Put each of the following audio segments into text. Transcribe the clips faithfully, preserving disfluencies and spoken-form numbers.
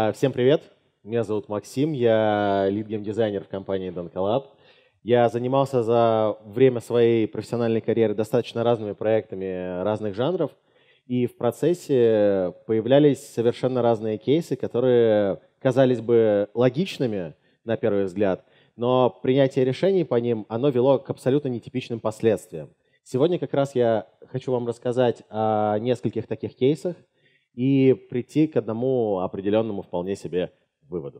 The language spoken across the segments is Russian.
Всем привет, меня зовут Максим, я лид-геймдизайнер в компании Dancolab. Я занимался за время своей профессиональной карьеры достаточно разными проектами разных жанров, и в процессе появлялись совершенно разные кейсы, которые казались бы логичными на первый взгляд, но принятие решений по ним, оно вело к абсолютно нетипичным последствиям. Сегодня как раз я хочу вам рассказать о нескольких таких кейсах и прийти к одному определенному вполне себе выводу.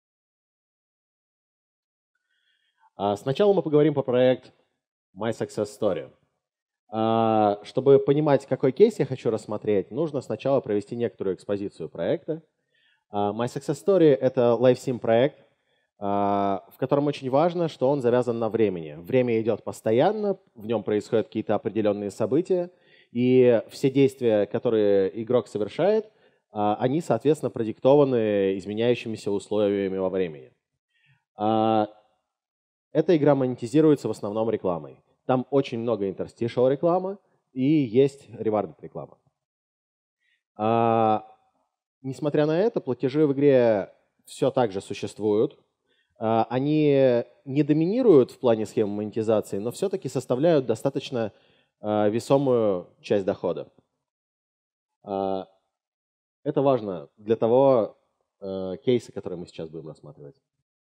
Сначала мы поговорим про проект My Success Story. Чтобы понимать, какой кейс я хочу рассмотреть, нужно сначала провести некоторую экспозицию проекта. My Success Story — это LiveSim проект, в котором очень важно, что он завязан на времени. Время идет постоянно, в нем происходят какие-то определенные события, и все действия, которые игрок совершает, они, соответственно, продиктованы изменяющимися условиями во времени. Эта игра монетизируется в основном рекламой. Там очень много interstitial рекламы и есть rewarded реклама. Несмотря на это, платежи в игре все так же существуют. Они не доминируют в плане схемы монетизации, но все-таки составляют достаточно весомую часть дохода. Это важно для того кейса, который мы сейчас будем рассматривать.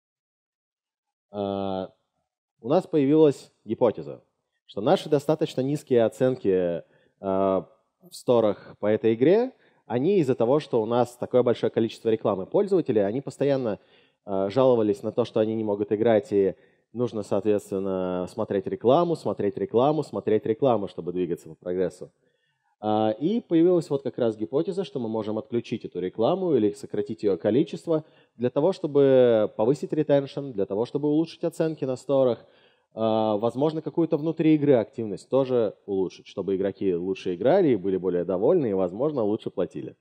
У нас появилась гипотеза, что наши достаточно низкие оценки в сторах по этой игре, они из-за того, что у нас такое большое количество рекламы пользователей, они постоянно жаловались на то, что они не могут играть, и нужно, соответственно, смотреть рекламу, смотреть рекламу, смотреть рекламу, чтобы двигаться по прогрессу. И появилась вот как раз гипотеза, что мы можем отключить эту рекламу или сократить ее количество для того, чтобы повысить ретеншн, для того, чтобы улучшить оценки на сторах, возможно, какую-то внутри игры активность тоже улучшить, чтобы игроки лучше играли и были более довольны, и, возможно, лучше платили.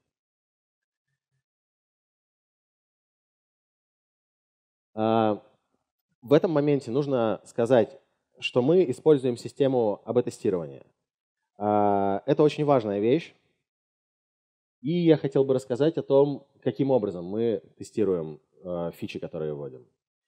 В этом моменте нужно сказать, что мы используем систему эй би тестирования. Это очень важная вещь. И я хотел бы рассказать о том, каким образом мы тестируем фичи, которые вводим.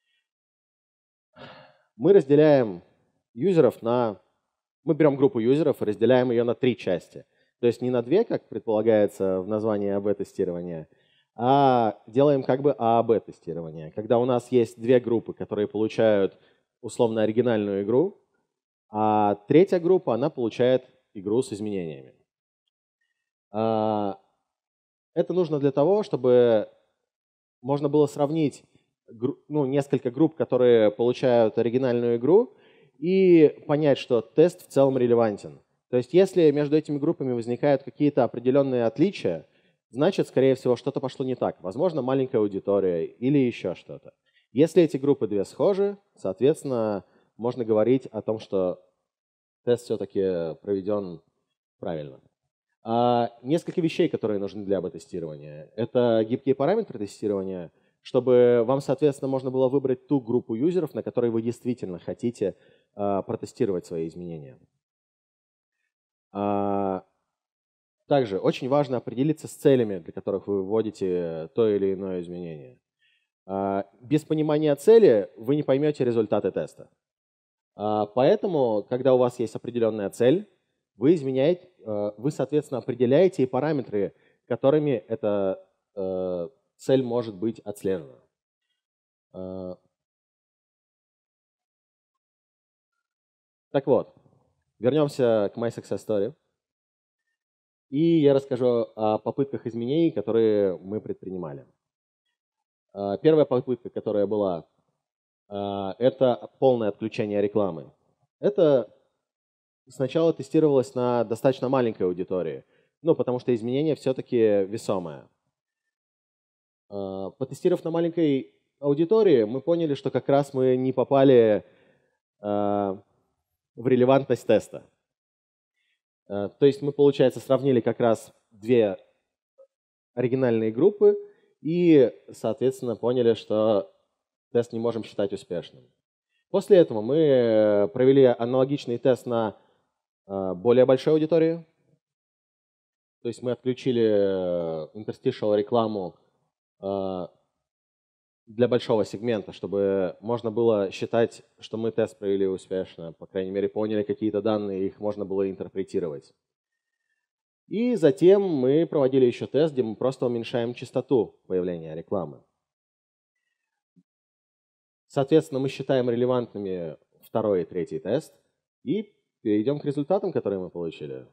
Мы разделяем юзеров на... Мы берем группу юзеров и разделяем ее на три части. То есть не на две, как предполагается в названии эй би тестирования, а делаем как бы эй би тестирование. Когда у нас есть две группы, которые получают условно оригинальную игру, а третья группа, она получает игру с изменениями. Это нужно для того, чтобы можно было сравнить ну, несколько групп, которые получают оригинальную игру, и понять, что тест в целом релевантен. То есть если между этими группами возникают какие-то определенные отличия, значит, скорее всего, что-то пошло не так. Возможно, маленькая аудитория или еще что-то. Если эти группы две схожи, соответственно, можно говорить о том, что тест все-таки проведен правильно. А несколько вещей, которые нужны для эй би тестирования. Это гибкие параметры тестирования, чтобы вам, соответственно, можно было выбрать ту группу юзеров, на которой вы действительно хотите а, протестировать свои изменения. А, также очень важно определиться с целями, для которых вы вводите то или иное изменение. А, без понимания цели вы не поймете результаты теста. А, поэтому, когда у вас есть определенная цель, вы изменяете, вы, соответственно, определяете и параметры, которыми эта э, цель может быть отслежена. Э, так вот, вернемся к My Success Story. И я расскажу о попытках изменений, которые мы предпринимали. Э, первая попытка, которая была, э, это полное отключение рекламы. Это сначала тестировалось на достаточно маленькой аудитории, ну, потому что изменение все-таки весомое. Потестировав на маленькой аудитории, мы поняли, что как раз мы не попали в релевантность теста. То есть мы, получается, сравнили как раз две оригинальные группы и, соответственно, поняли, что тест не можем считать успешным. После этого мы провели аналогичный тест на более большой аудитории. То есть мы отключили interstitial рекламу для большого сегмента, чтобы можно было считать, что мы тест провели успешно, по крайней мере, поняли какие-то данные, их можно было интерпретировать. И затем мы проводили еще тест, где мы просто уменьшаем частоту появления рекламы. Соответственно, мы считаем релевантными второй и третий тест и перейдем к результатам, которые мы получили.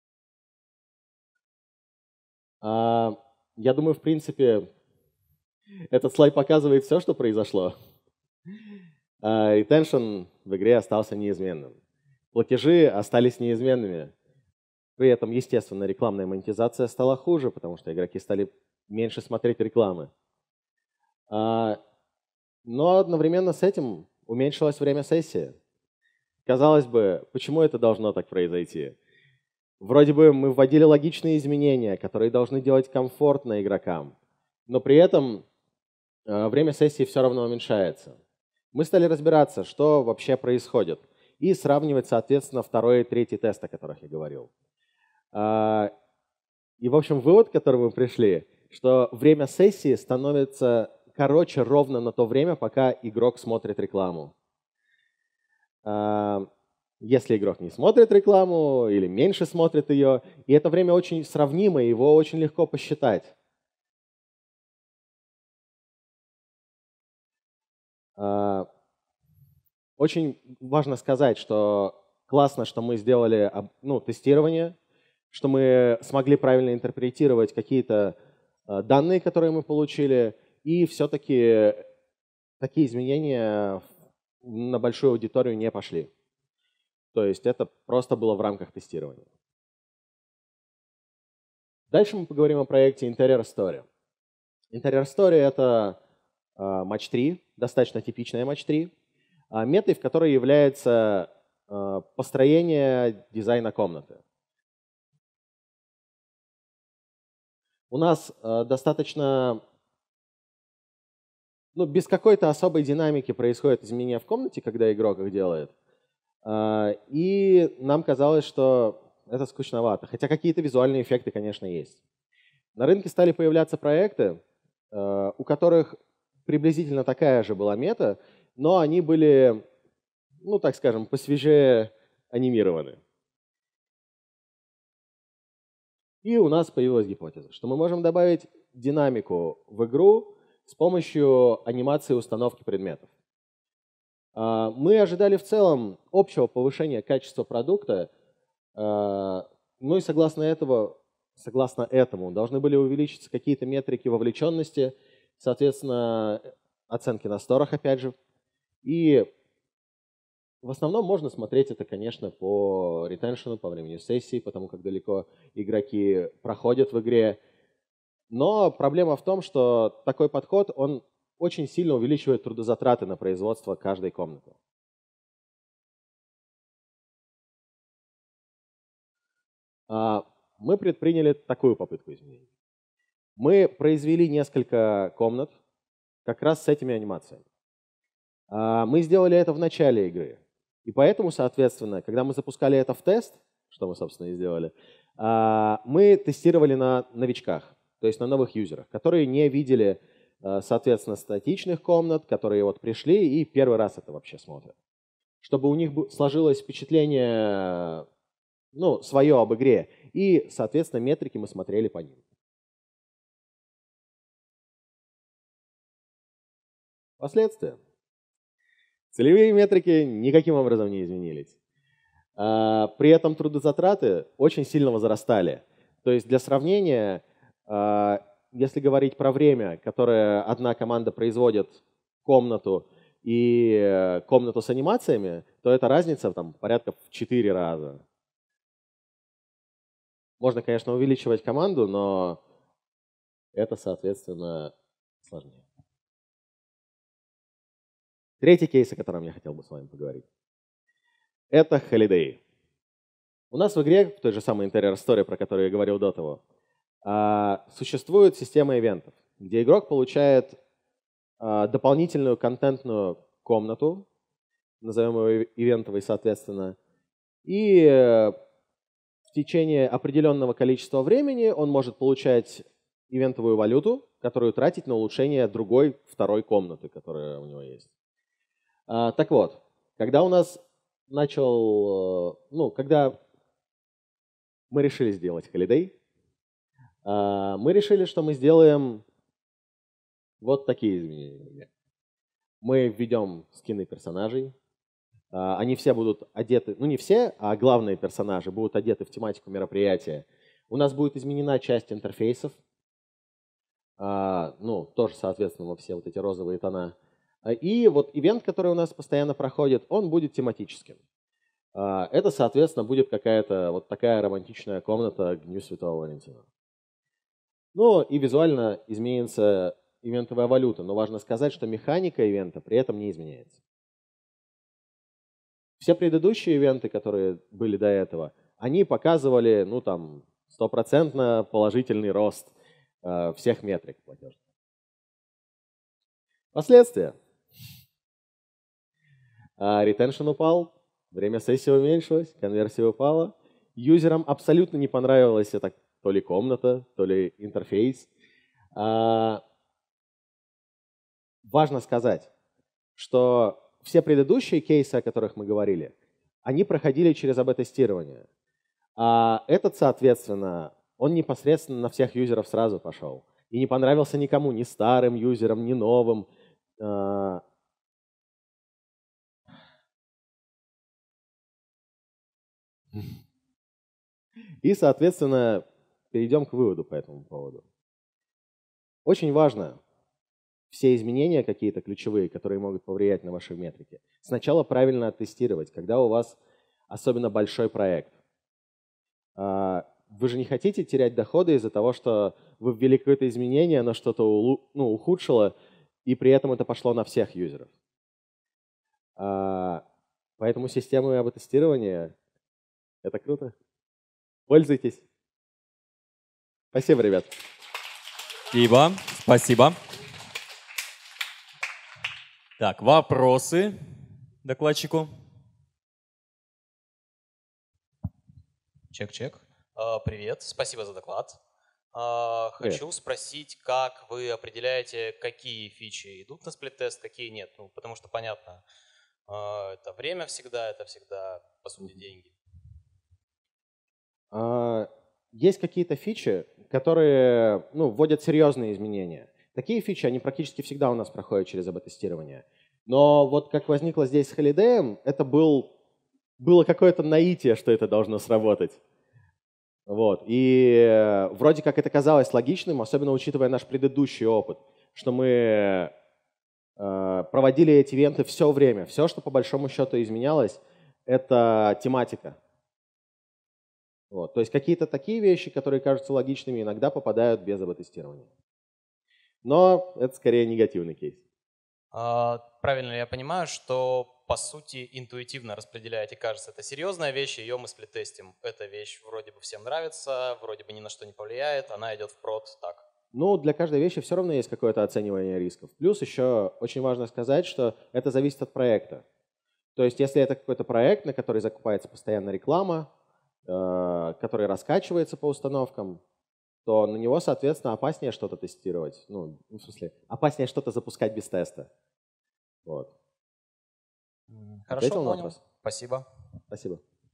Я думаю, в принципе, этот слайд показывает все, что произошло. Retention в игре остался неизменным. Платежи остались неизменными. При этом, естественно, рекламная монетизация стала хуже, потому что игроки стали меньше смотреть рекламы. Но одновременно с этим уменьшилось время сессии. Казалось бы, почему это должно так произойти? Вроде бы мы вводили логичные изменения, которые должны делать комфортно игрокам, но при этом время сессии все равно уменьшается. Мы стали разбираться, что вообще происходит, и сравнивать, соответственно, второй и третий тест, о которых я говорил. И, в общем, вывод, к которому мы пришли, что время сессии становится короче ровно на то время, пока игрок смотрит рекламу. Если игрок не смотрит рекламу или меньше смотрит ее, и это время очень сравнимо, его очень легко посчитать. Очень важно сказать, что классно, что мы сделали ну, тестирование, что мы смогли правильно интерпретировать какие-то данные, которые мы получили, и все-таки такие изменения на большую аудиторию не пошли. То есть это просто было в рамках тестирования. Дальше мы поговорим о проекте Interior Story. Interior Story — это матч три, достаточно типичная матч три, метой, в которой является построение дизайна комнаты. У нас достаточно, ну, без какой-то особой динамики происходит изменение в комнате, когда игрок их делает. И нам казалось, что это скучновато. Хотя какие-то визуальные эффекты, конечно, есть. На рынке стали появляться проекты, у которых приблизительно такая же была мета, но они были, ну, так скажем, посвежее анимированы. И у нас появилась гипотеза, что мы можем добавить динамику в игру с помощью анимации установки предметов. Мы ожидали в целом общего повышения качества продукта, ну и согласно, этого, согласно этому должны были увеличиться какие-то метрики вовлеченности, соответственно, оценки на сторах, опять же. И в основном можно смотреть это, конечно, по ретеншену, по времени сессии, потому как далеко игроки проходят в игре. Но проблема в том, что такой подход, он очень сильно увеличивает трудозатраты на производство каждой комнаты. Мы предприняли такую попытку изменений. Мы произвели несколько комнат как раз с этими анимациями. Мы сделали это в начале игры. И поэтому, соответственно, когда мы запускали это в тест, что мы, собственно, и сделали, мы тестировали на новичках, то есть на новых юзерах, которые не видели, соответственно, статичных комнат, которые вот пришли и первый раз это вообще смотрят. Чтобы у них сложилось впечатление, ну, свое об игре. И, соответственно, метрики мы смотрели по ним. Последствия. Целевые метрики никаким образом не изменились. При этом трудозатраты очень сильно возрастали. То есть для сравнения, если говорить про время, которое одна команда производит комнату и комнату с анимациями, то эта разница там порядка в четыре раза. Можно, конечно, увеличивать команду, но это, соответственно, сложнее. Третий кейс, о котором я хотел бы с вами поговорить, это Holiday. У нас в игре, в той же самой Interior Story, про которую я говорил до того, существует система ивентов, где игрок получает дополнительную контентную комнату, назовем ее ивентовой, соответственно, и в течение определенного количества времени он может получать ивентовую валюту, которую тратить на улучшение другой, второй комнаты, которая у него есть. А, так вот, когда у нас начал, ну, когда мы решили сделать Holiday, а, мы решили, что мы сделаем вот такие изменения. Мы введем скины персонажей. А, они все будут одеты, ну не все, а главные персонажи будут одеты в тематику мероприятия. У нас будет изменена часть интерфейсов. А, ну, тоже, соответственно, во все вот эти розовые тона. И вот ивент, который у нас постоянно проходит, он будет тематическим. А, это, соответственно, будет какая-то вот такая романтичная комната к Дню Святого Валентина. Ну и визуально изменится ивентовая валюта, но важно сказать, что механика ивента при этом не изменяется. Все предыдущие ивенты, которые были до этого, они показывали, ну там, стопроцентно положительный рост э, всех метрик платежных. Последствия. Ретеншн упал, время сессии уменьшилось, конверсия упала. Юзерам абсолютно не понравилась эта то ли комната, то ли интерфейс. А, важно сказать, что все предыдущие кейсы, о которых мы говорили, они проходили через эй би тестирование. А этот, соответственно, он непосредственно на всех юзеров сразу пошел. И не понравился никому, ни старым юзерам, ни новым. И, соответственно, перейдем к выводу по этому поводу. Очень важно все изменения какие-то ключевые, которые могут повлиять на ваши метрики, сначала правильно оттестировать, когда у вас особенно большой проект. Вы же не хотите терять доходы из-за того, что вы ввели какое-то изменение, оно что-то ну, ухудшило, и при этом это пошло на всех юзеров. Поэтому система эй би тестирования — это круто. Пользуйтесь. Спасибо, ребят. Спасибо. Спасибо. Так, вопросы докладчику? Чек-чек. Привет, спасибо за доклад. Хочу Привет. спросить, как вы определяете, какие фичи идут на сплит-тест, какие нет? Ну, потому что, понятно, это время всегда, это всегда, по сути, деньги. Есть какие-то фичи, которые ну, вводят серьезные изменения. Такие фичи, они практически всегда у нас проходят через эй би тестирование. Но вот как возникло здесь с Holiday, это был, было какое-то наитие, что это должно сработать. Вот. И вроде как это казалось логичным, особенно учитывая наш предыдущий опыт, что мы э, проводили эти ивенты все время. Все, что по большому счету изменялось, это тематика. Вот. То есть какие-то такие вещи, которые кажутся логичными, иногда попадают без эй би тестирования. Но это скорее негативный кейс. А, правильно ли я понимаю, что по сути интуитивно распределяете, кажется, это серьезная вещь, ее мы сплит-тестим. Эта вещь вроде бы всем нравится, вроде бы ни на что не повлияет, она идет в прод, так? Ну, для каждой вещи все равно есть какое-то оценивание рисков. Плюс еще очень важно сказать, что это зависит от проекта. То есть если это какой-то проект, на который закупается постоянно реклама, э, который раскачивается по установкам, то на него, соответственно, опаснее что-то тестировать. Ну, в смысле, опаснее что-то запускать без теста. Вот. Хорошо, Ответил понял. На вопрос? Спасибо. Спасибо.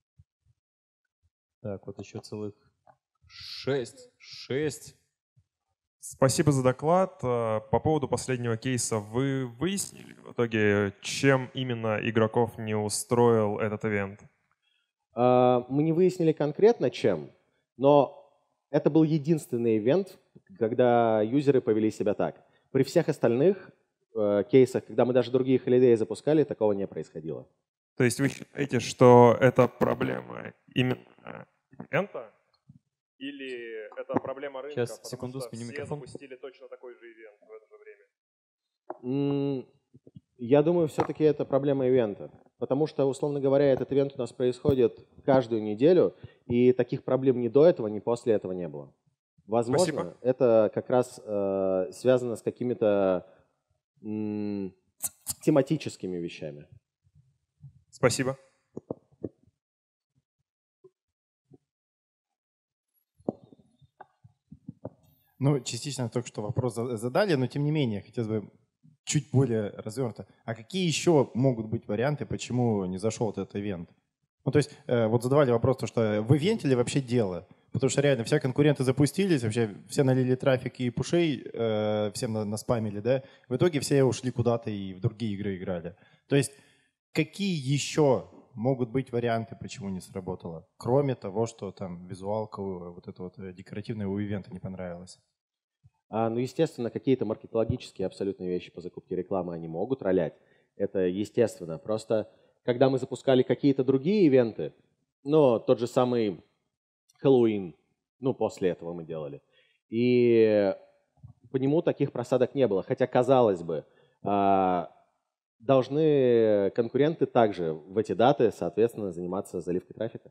Так, вот еще целых шесть. Шесть. Спасибо за доклад. По поводу последнего кейса, вы выяснили в итоге, чем именно игроков не устроил этот ивент? Мы не выяснили конкретно чем, но это был единственный ивент, когда юзеры повели себя так. При всех остальных э, кейсах, когда мы даже другие Holiday запускали, такого не происходило. То есть вы считаете, что это проблема именно ивента? Или это проблема рынка, Сейчас, потому секунду, что все микрофон. запустили точно такой же ивент в это же время? Я думаю, все-таки это проблема ивента. Потому что, условно говоря, этот ивент у нас происходит каждую неделю, и таких проблем ни до этого, ни после этого не было. Возможно, Спасибо. Это как раз э, связано с какими-то м- тематическими вещами. Спасибо. Ну, частично только что вопрос задали, но тем не менее, хотелось бы чуть более развернуто. А какие еще могут быть варианты, почему не зашел этот ивент? Ну, то есть, э, вот задавали вопрос, то, что в ивенте ли вообще дело? Потому что реально все конкуренты запустились, вообще все налили трафик и пушей, э, всем на, наспамили, да? В итоге все ушли куда-то и в другие игры играли. То есть, какие еще могут быть варианты, почему не сработало? Кроме того, что там визуалка, вот это вот декоративная у ивента не понравилась. А, ну, естественно, какие-то маркетологические абсолютные вещи по закупке рекламы они могут ролять. Это естественно. Просто когда мы запускали какие-то другие ивенты, ну, тот же самый Хэллоуин, ну, после этого мы делали, и по нему таких просадок не было. Хотя, казалось бы, должны конкуренты также в эти даты, соответственно, заниматься заливкой трафика.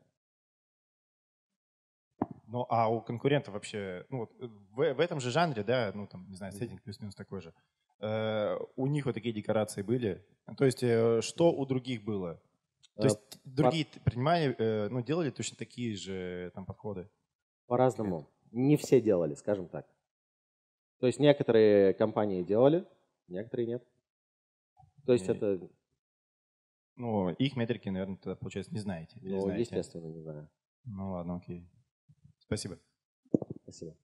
Ну, а у конкурентов вообще, ну, вот в, в этом же жанре, да, ну, там, не знаю, сеттинг плюс-минус такой же, э, у них вот такие декорации были? То есть, э, что у других было? То есть, а, другие по... принимали, э, ну, делали точно такие же там подходы? По-разному. Не все делали, скажем так. То есть, некоторые компании делали, некоторые нет. То есть, И... это... Ну, их метрики, наверное, тогда, получается, не знаете. Ну, знаете? Естественно, не знаю. Ну, ладно, окей. Спасибо. Спасибо.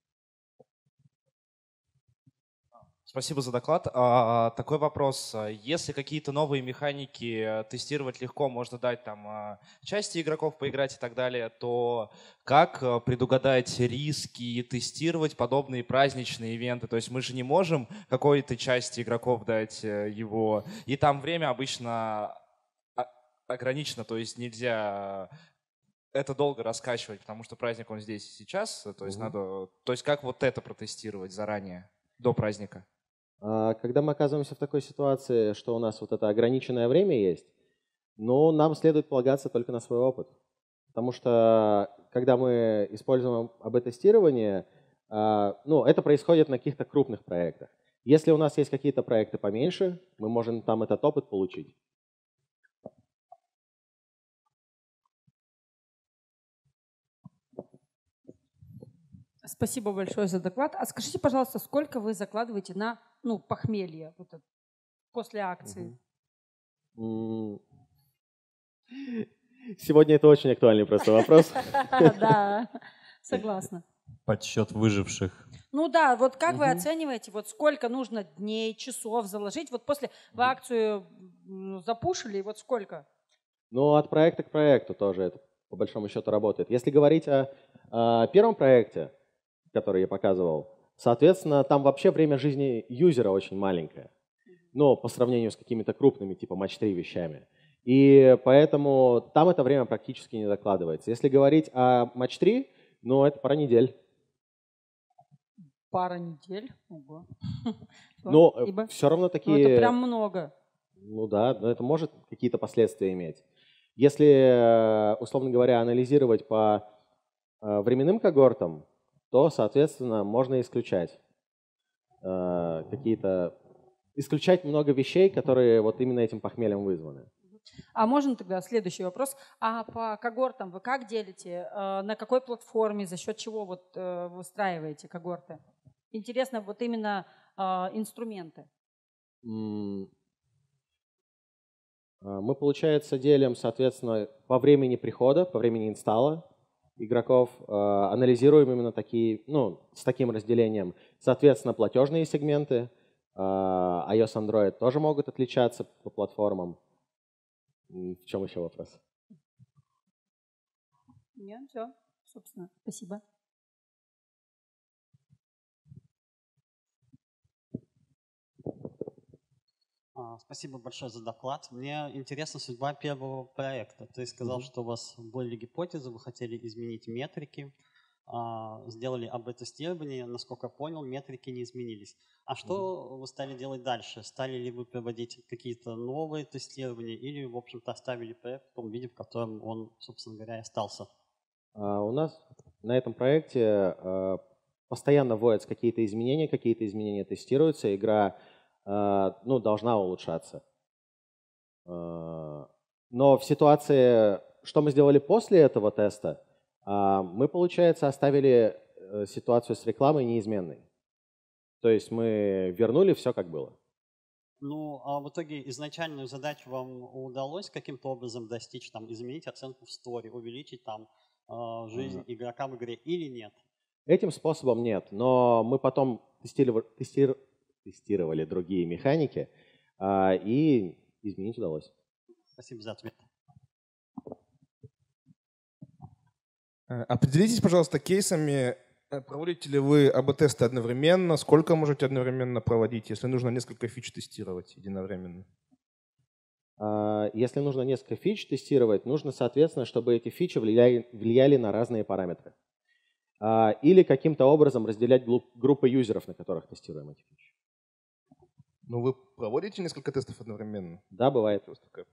Спасибо за доклад. А, такой вопрос. Если какие-то новые механики тестировать легко, можно дать там части игроков поиграть и так далее, то как предугадать риски и тестировать подобные праздничные ивенты? То есть мы же не можем какой-то части игроков дать его, и там время обычно ограничено, то есть нельзя это долго раскачивать, потому что праздник он здесь и сейчас. То есть, угу. надо, то есть как вот это протестировать заранее, до праздника? Когда мы оказываемся в такой ситуации, что у нас вот это ограниченное время есть, но нам следует полагаться только на свой опыт. Потому что когда мы используем эй би-тестирование, ну, это происходит на каких-то крупных проектах. Если у нас есть какие-то проекты поменьше, мы можем там этот опыт получить. Спасибо большое за доклад. А скажите, пожалуйста, сколько вы закладываете на, ну, похмелье вот это, после акции? Сегодня это очень актуальный просто вопрос. Да, согласна. Подсчет выживших. Ну да, вот как вы оцениваете, вот сколько нужно дней, часов заложить? Вот после вы акцию запушили, вот сколько? Ну, от проекта к проекту тоже это по большому счету работает. Если говорить о, о первом проекте, который я показывал, соответственно, там вообще время жизни юзера очень маленькое, но по сравнению с какими-то крупными, типа матч три вещами. И поэтому там это время практически не закладывается. Если говорить о матч три, ну, это пара недель. Пара недель? Ого. Но все равно такие... Ну, это прям много. Ну да, но это может какие-то последствия иметь. Если, условно говоря, анализировать по временным когортам, то, соответственно, можно исключать э, какие-то, исключать много вещей, которые вот именно этим похмельем вызваны. А можно тогда следующий вопрос. А по когортам вы как делите? Э, на какой платформе, за счет чего вот э, выстраиваете когорты? Интересно, вот именно э, инструменты. Мы, получается, делим, соответственно, по времени прихода, по времени инсталла игроков, э, анализируем именно такие, ну, с таким разделением. Соответственно, платежные сегменты, э, iOS, Android тоже могут отличаться по платформам. В чем еще вопрос? Нет, все, собственно, спасибо. Спасибо большое за доклад. Мне интересна судьба первого проекта. Ты сказал, mm-hmm. что у вас были гипотезы, вы хотели изменить метрики, сделали эй би-тестирование. Насколько я понял, метрики не изменились. А что mm-hmm. вы стали делать дальше? Стали ли вы проводить какие-то новые тестирования или, в общем-то, оставили проект в том виде, в котором он, собственно говоря, и остался? Uh, у нас на этом проекте uh, постоянно вводятся какие-то изменения, какие-то изменения тестируются, игра Uh, ну, должна улучшаться. Uh, но в ситуации, что мы сделали после этого теста, uh, мы, получается, оставили uh, ситуацию с рекламой неизменной. То есть мы вернули все, как было. Ну, а в итоге изначальную задачу вам удалось каким-то образом достичь, там, изменить оценку в сторе, увеличить там э, жизнь Ага. игрока в игре или нет? Этим способом нет, но мы потом тестировали, тестир- тестировали другие механики, а, и изменить удалось. Спасибо за ответ. Э, Определитесь, пожалуйста, кейсами, э, проводите ли вы эй би-тесты одновременно, сколько можете одновременно проводить, если нужно несколько фич тестировать единовременно? А, Если нужно несколько фич тестировать, нужно, соответственно, чтобы эти фичи влияли, влияли на разные параметры. А, Или каким-то образом разделять глу- группы юзеров, на которых тестируем эти фичи. Ну, вы проводите несколько тестов одновременно? Да, бывает. Просто как-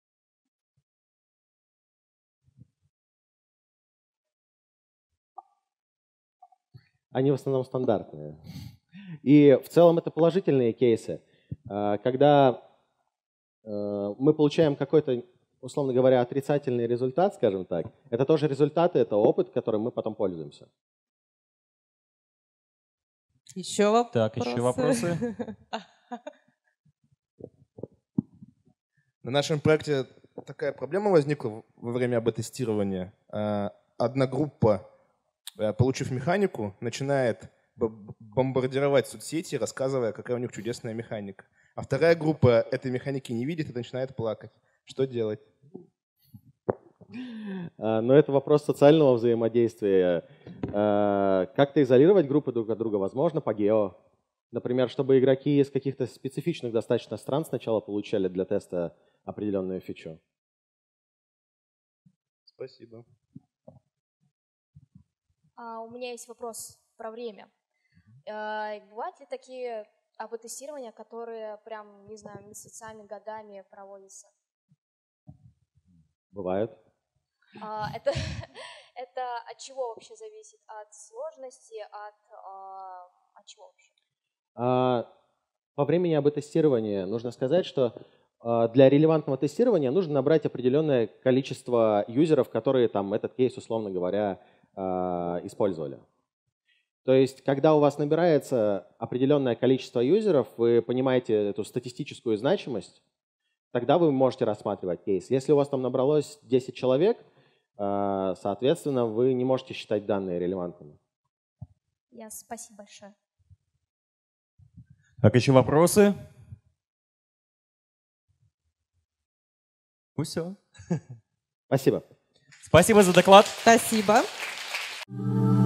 Они в основном стандартные. И в целом это положительные кейсы. А, Когда э, мы получаем какой-то, условно говоря, отрицательный результат, скажем так, это тоже результаты, это опыт, которым мы потом пользуемся. Еще вопросы? Так, еще вопросы? На нашем проекте такая проблема возникла во время эй би-тестирования. А, Одна группа, э, получив механику, начинает б- бомбардировать соцсети, рассказывая, какая у них чудесная механика. А вторая группа этой механики не видит и начинает плакать. Что делать? А, Но это вопрос социального взаимодействия. А, Как-то изолировать группы друг от друга возможно по гео. Например, чтобы игроки из каких-то специфичных достаточно стран сначала получали для теста определенную фичу. Спасибо. А, у меня есть вопрос про время. Э, Бывают ли такие эй би-тестирования, которые прям, не знаю, месяцами, годами проводятся? Бывает. А, Это, это от чего вообще зависит? От сложности, от, а, от чего вообще? А, По времени эй би-тестирования нужно сказать, что а, для релевантного тестирования нужно набрать определенное количество юзеров, которые там этот кейс, условно говоря, а, использовали. То есть, когда у вас набирается определенное количество юзеров, вы понимаете эту статистическую значимость, тогда вы можете рассматривать кейс. Если у вас там набралось десять человек, а, соответственно, вы не можете считать данные релевантными. Я, спасибо большое. Так, еще вопросы? Ну все. Спасибо. Спасибо за доклад. Спасибо.